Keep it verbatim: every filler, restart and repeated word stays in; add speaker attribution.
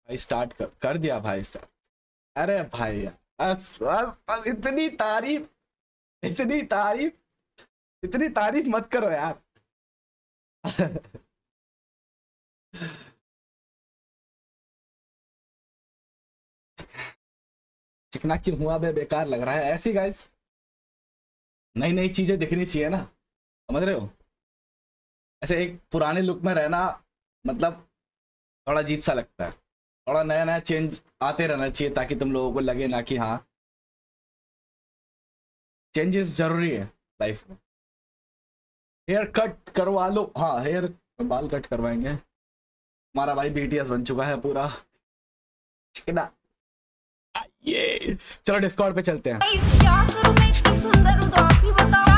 Speaker 1: भाई स्टार्ट कर कर दिया भाई स्टार्ट। अरे भाई यार, बस बस बस, इतनी तारीफ, इतनी तारीफ, इतनी तारीफ मत करो यार। चिकना क्यों हुआ बे, बेकार लग रहा है ऐसी गाइस। नई नई चीजें दिखनी चाहिए ना, समझ रहे हो। ऐसे एक पुराने लुक में रहना मतलब थोड़ा अजीब सा लगता है। थोड़ा नया नया चेंज आते रहना चाहिए ताकि तुम लोगों को लगे ना कि हाँ चेंजेस जरूरी है लाइफ में। हेयर कट करवा लो, हाँ हेयर बाल कट करवाएंगे। हमारा भाई बीटीएस बन चुका है पूरा चिकना। ये चलो डिस्कॉर्ड पे चलते हैं।
Speaker 2: क्या करूं मैं, इतनी सुंदर हूं तो आप ही बताओ।